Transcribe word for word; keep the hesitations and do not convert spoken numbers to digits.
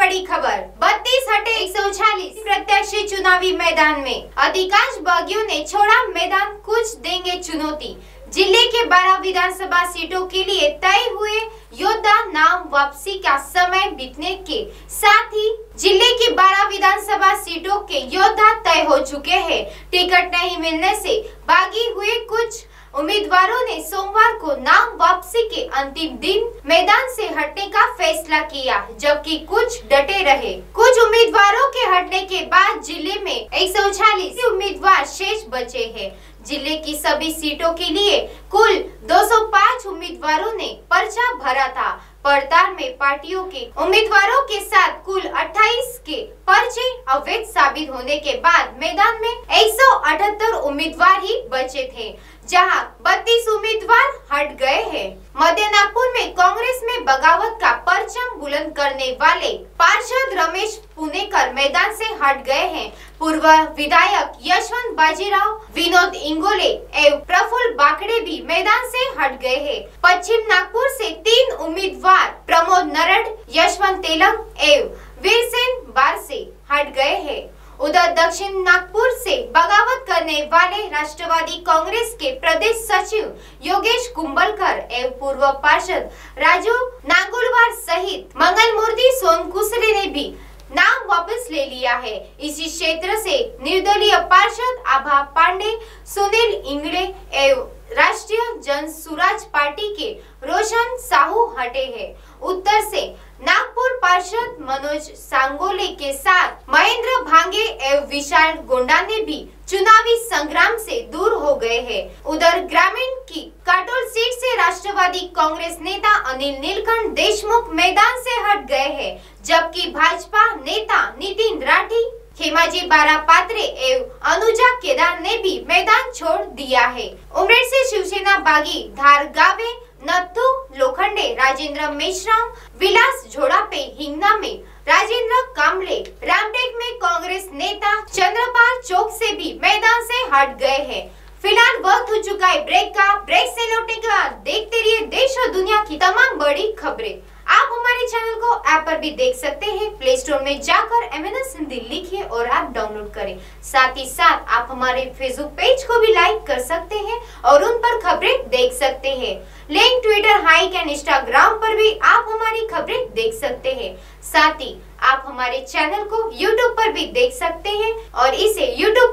बड़ी खबर। बत्तीस हटे एक सौ चालीस प्रत्याशी चुनावी मैदान में। अधिकांश बागियों ने छोड़ा मैदान, कुछ देंगे चुनौती। जिले के बारह विधानसभा सीटों के लिए तय हुए योद्धा नाम वापसी का समय बीतने के साथ ही जिले की बारह विधानसभा सीटों के योद्धा तय हो चुके हैं। टिकट नहीं मिलने से बागी हुए कुछ उम्मीदवारों ने सोमवार को नाम वापसी के अंतिम दिन मैदान से हटने का फैसला किया, जबकि कुछ डटे रहे। कुछ उम्मीदवारों के हटने के बाद जिले में एक सौ चालीस उम्मीदवार शेष बचे हैं। जिले की सभी सीटों के लिए कुल दो सौ पाँच उम्मीदवारों ने पर्चा भरा था। पड़ताल में पार्टियों के उम्मीदवारों के साथ कुल अट्ठाईस के पर्चे अवैध साबित होने के बाद मैदान में एक सौ अठहत्तर उम्मीदवार ही बचे थे, जहां बत्तीस उम्मीदवार हट गए हैं। मध्य नागपुर में कांग्रेस में बगावत का परचम बुलंद करने वाले पार्षद रमेश पुनेकर मैदान से हट गए हैं। पूर्व विधायक यशवंत बाजीराव, विनोद इंगोले एवं प्रफुल्ल बाकड़े भी मैदान से हट गए हैं। पश्चिम नागपुर से तीन उम्मीदवार प्रमोद नरड, यशवंत तेलंग एवं वीरसेन बार से हट गए हैं। उधर दक्षिण नागपुर से बगावत करने वाले राष्ट्रवादी कांग्रेस के प्रदेश सचिव योगेश कुंभलकर एवं पूर्व पार्षद राजू नांगुलवार सहित मंगल मूर्ति सोनकुसले ने भी नाम वापस ले लिया है। इसी क्षेत्र से निर्दलीय पार्षद आभा पांडे, सुनील इंगड़े एवं राष्ट्रीय जन सुराज पार्टी के रोशन साहू हटे हैं। उत्तर से नागपुर पार्षद मनोज सांगोले के साथ महेंद्र भांगे एवं विशाल गोंडा ने भी चुनावी संग्राम से दूर हो गए हैं। उधर ग्रामीण की काटोल सीट से राष्ट्रवादी कांग्रेस नेता अनिल नीलकंठ देशमुख मैदान से हट गए हैं, जबकि भाजपा नेता नितिन राठी, खेमाजी बारापात्रे एवं अनुजा केदार ने भी मैदान छोड़ दिया है। उमरेड से शिवसेना बागी धार गावे, नत्थु लोखंडे, राजेंद्र मेश्राम, विलास झोड़ापे, हिंगना में राजेंद्र कामले, रामटेक में कांग्रेस नेता चंद्रपाल चौक से भी मैदान से हट गए हैं। फिलहाल वक्त हो चुका है ब्रेक का। ब्रेक से लौटने के बाद देखते रहिए देश और दुनिया की तमाम बड़ी खबरें। आप हमारे चैनल को ऐप पर भी देख सकते हैं। प्ले स्टोर में जाकर एम एन एस हिंदी लिखिए और ऐप डाउनलोड करें। साथ ही साथ आप हमारे फेसबुक पेज को भी लाइक कर सकते हैं और उन पर खबरें देख सकते हैं। Link Twitter, Hike and Instagram पर भी आप हमारी खबरें देख सकते हैं। साथ ही आप हमारे चैनल को यूट्यूब पर भी देख सकते हैं और इसे यूट्यूब